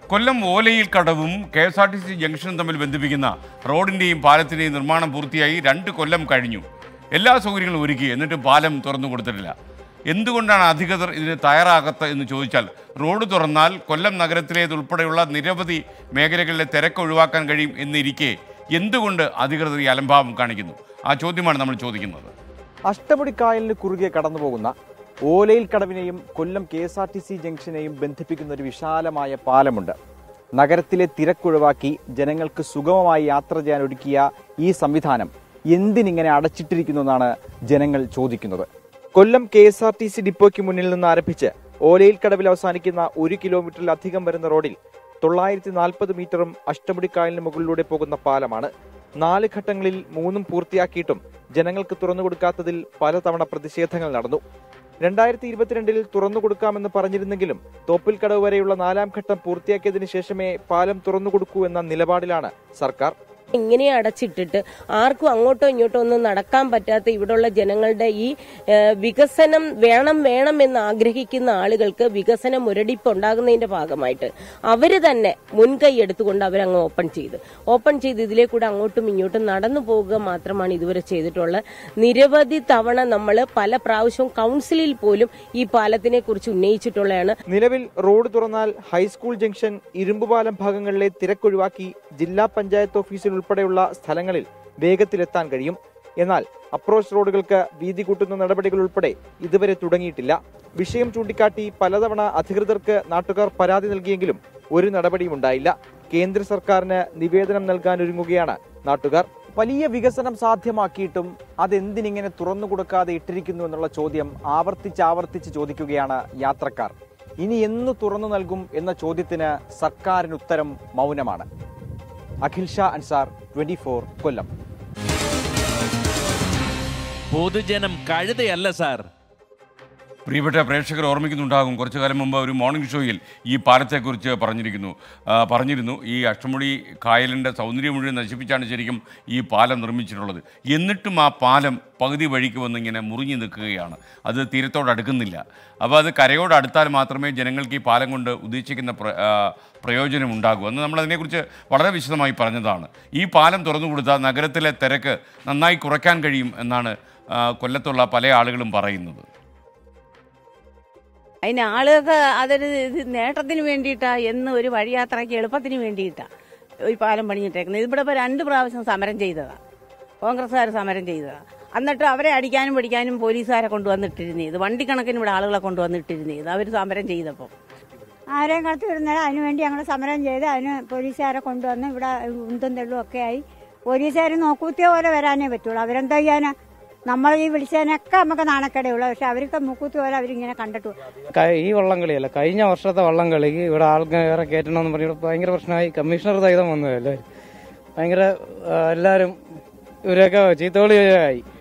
കൊല്ലം ഓലയിൽ കടവും KSRTC ജംഗ്ഷനും തമ്മിൽ ബന്ധിപ്പിക്കുന്ന റോഡിന്റെയും പാലത്തിന്റെയും നിർമ്മാണം പൂർത്തിയായി 2 കൊല്ലം കഴിഞ്ഞു. എല്ലാ സൗകര്യങ്ങളും ഒരുക്കി, എന്നിട്ട് പാലം തുറന്നു കൊടുത്തിട്ടില്ല. എന്തുകൊണ്ടാണ് അധികൃതർ ഇതിന് തയ്യാറാകാത്തത് എന്ന് ചോദിച്ചാൽ, റോഡ് തുറന്നാൽ കൊല്ലം നഗരത്തിലേതുൾപ്പെടെയുള്ള നിരവധി മേഖലകളിലെ തിരക്ക് ഒഴിവാക്കാൻ കഴിയും എന്നിരിക്കെ എന്തുകൊണ്ട് അധികൃതർ ഈ അലംഭാവം കാണിക്കുന്നു? ആ ചോദ്യമാണ് നമ്മൾ ചോദിക്കുന്നത്. അഷ്ടമുടിക്കായലിന് കുറുകെ കടന്നുപോകുന്ന ഓലയിൽ കടവിനെയും കൊല്ലം KSRTC ജംഗ്ഷനെയും ബന്ധിപ്പിക്കുന്ന ഒരു വിശാലമായ പാലമുണ്ട്. നഗരത്തിലെ തിരക്കൊഴിവാക്കി ജനങ്ങൾക്ക് സുഗമമായി യാത്ര ചെയ്യാൻ ഒരുക്കിയ ഈ സംവിധാനം എന്തിനിങ്ങനെ അടച്ചിട്ടിരിക്കുന്നു എന്നാണ് ജനങ്ങൾ ചോദിക്കുന്നത്. കൊല്ലം KSRTC ഡിപ്പോയ്ക്ക് മുന്നിൽ നിന്ന് ആരംഭിച്ച് ഓലയിൽ കടവിൽ അവസാനിക്കുന്ന 1 കിലോമീറ്ററിലധികം വരുന്ന റോഡിൽ 940 മീറ്ററും അഷ്ടമുടിക്കായലിന് മുകളിലൂടെ പോകുന്ന പാലമാണ്. 4 ഘട്ടങ്ങളിൽ 3 പൂർത്തിയാക്കിയിട്ടും ജനങ്ങൾക്ക് തുറന്നു കൊടുക്കാത്തതിൽ പലതവണ പ്രതിഷേധങ്ങൾ നടന്നു. 2022 തുറന്നു കൊടുക്കാമെന്ന് പറഞ്ഞിരുന്നെങ്കിലും തോപ്പിൽക്കടവ് വരെയുള്ള 4ാം ഘട്ടം പൂർത്തിയാക്കിയതിനു ശേഷമേ പാലം തുറന്നു കൊടുക്കൂ എന്ന നിലപാടിലാണ് സർക്കാർ. ഇങ്ങനെ അടച്ചിട്ടിട്ട് ആർക്കും അങ്ങോട്ടോ ഇങ്ങോട്ടോ ഒന്നും നടക്കാൻ പറ്റാത്ത ഇവിടെയുള്ള ജനങ്ങളുടെ ഈ വികസനം വേണം എന്ന് ആഗ്രഹിക്കുന്ന ആളുകൾക്ക് വികസന മുരടിപ്പ് ഉണ്ടാകുന്നതിന്റെ ഭാഗമായിട്ട് അവര് തന്നെ മുൻകൈ എടുത്തുകൊണ്ട് അവരങ്ങ് ഓപ്പൺ ചെയ്ത് ഇതിലേ കൂടെ അങ്ങോട്ടും ഇങ്ങോട്ടും നടന്നു പോകുക മാത്രമാണ് ഇതുവരെ ചെയ്തിട്ടുള്ളത്. നിരവധി തവണ നമ്മൾ പല പ്രാവശ്യവും കൗൺസിലിൽ പോലും ഈ പാലത്തിനെ കുറിച്ച് ഉന്നയിച്ചിട്ടുള്ളതാണ്. നിലവിൽ റോഡ് തുറന്നാൽ ഹൈസ്കൂൾ ജംഗ്ഷൻ, ഇരുമ്പുപാലം ഭാഗങ്ങളിലെ തിരക്കൊഴിവാക്കി ജില്ലാ പഞ്ചായത്ത് ഓഫീസിൽ ഉൾപ്പെടെയുള്ള സ്ഥലങ്ങളിൽ വേഗത്തിലെത്താൻ കഴിയും. എന്നാൽ അപ്രോച്ച് റോഡുകൾക്ക് വീതി കൂട്ടുന്ന നടപടികൾ ഉൾപ്പെടെ ഇതുവരെ തുടങ്ങിയിട്ടില്ല. വിഷയം ചൂണ്ടിക്കാട്ടി പലതവണ അധികൃതർക്ക് നാട്ടുകാർ പരാതി നൽകിയെങ്കിലും ഒരു നടപടിയും ഉണ്ടായില്ല. കേന്ദ്ര സർക്കാരിന് നിവേദനം നൽകാനൊരുങ്ങുകയാണ് നാട്ടുകാർ. വലിയ വികസനം സാധ്യമാക്കിയിട്ടും അതെന്തിനിങ്ങനെ തുറന്നു കൊടുക്കാതെ ഇട്ടിരിക്കുന്നു എന്നുള്ള ചോദ്യം ആവർത്തിച്ച് ചോദിക്കുകയാണ് യാത്രക്കാർ. ഇനി എന്ന് തുറന്നു നൽകും എന്ന ചോദ്യത്തിന് സർക്കാരിന് ഉത്തരം മൗനമാണ്. അഖിൽ ഷാ അൻസാർ, 24 കൊല്ലം. പൊതുജനം കഴുതയല്ല സാർ. പ്രിയപ്പെട്ട പ്രേക്ഷകർ ഓർമ്മിക്കുന്നുണ്ടാകും, കുറച്ചു കാലം മുമ്പ് ഒരു മോർണിംഗ് ഷോയിൽ ഈ പാലത്തെക്കുറിച്ച് പറഞ്ഞിരുന്നു. ഈ അഷ്ടമുടി കായലിൻ്റെ സൗന്ദര്യം മുഴുവൻ നശിപ്പിച്ചാണ് ശരിക്കും ഈ പാലം നിർമ്മിച്ചിട്ടുള്ളത്. എന്നിട്ടും ആ പാലം പകുതി വഴിക്ക് വന്നിങ്ങനെ മുറിഞ്ഞു നിൽക്കുകയാണ്. അത് തീരത്തോടടുക്കുന്നില്ല. അപ്പോൾ അത് കരയോടടുത്താൽ മാത്രമേ ജനങ്ങൾക്ക് ഈ പാലം കൊണ്ട് ഉദ്ദേശിക്കുന്ന പ്രയോജനം ഉണ്ടാകൂ. അന്ന് നമ്മളതിനെക്കുറിച്ച് വളരെ വിശദമായി പറഞ്ഞതാണ്. ഈ പാലം തുറന്നു കൊടുത്താൽ നഗരത്തിലെ തിരക്ക് നന്നായി കുറയ്ക്കാൻ കഴിയും എന്നാണ് കൊല്ലത്തുള്ള പല ആളുകളും പറയുന്നത്. അതിന് ആളുകൾക്ക് അതൊരു നേട്ടത്തിന് വേണ്ടിയിട്ടാ, എന്ന് ഒരു വഴിയാത്രയ്ക്ക് എളുപ്പത്തിന് വേണ്ടിയിട്ടാ ഈ പാലം പണിഞ്ഞിട്ടേക്കുന്നത്. ഇവിടെ ഇപ്പോൾ 2 പ്രാവശ്യം സമരം ചെയ്തതാണ്, കോൺഗ്രസ്സുകാർ സമരം ചെയ്തതാണ്. എന്നിട്ട് അവരെ അടിക്കാനും പിടിക്കാനും പോലീസുകാരെ കൊണ്ടുവന്നിട്ടിരുന്നത്, വണ്ടിക്കണക്കിന് ഇവിടെ ആളുകളെ കൊണ്ടുവന്നിട്ടിരുന്നത് അവർ സമരം ചെയ്തപ്പോൾ. ആരെയും കടത്തി വിടുന്നത് അതിനുവേണ്ടി ഞങ്ങൾ സമരം ചെയ്ത് അതിന് പോലീസുകാരെ കൊണ്ടുവന്ന് ഇവിടെ ഉന്തും തെള്ളും ഒക്കെ ആയി. പോലീസുകാർ നോക്കൂത്തിയ പോലെ വരാനേ പറ്റുള്ളൂ. അവരെന്താ ചെയ്യാനാ? നമ്മൾ ഈ വിളിച്ചതിനൊക്കെ നമുക്ക് നാണക്കേടയുള്ളൂ. പക്ഷെ അവർക്ക് മുക്കൂത്തി പോലെ അവരിങ്ങനെ കണ്ടിട്ടു. ഈ വള്ളംകളിയല്ല, കഴിഞ്ഞ വർഷത്തെ വള്ളംകളിക്ക് ഇവിടെ ആൾക്കാരെ കയറ്റണമെന്ന് പറഞ്ഞിട്ട് ഭയങ്കര പ്രശ്നമായി. കമ്മീഷണർ സഹിതം വന്നതല്ലേ, ഭയങ്കര എല്ലാവരും ഇവരൊക്കെ ചീത്തോളിയായി.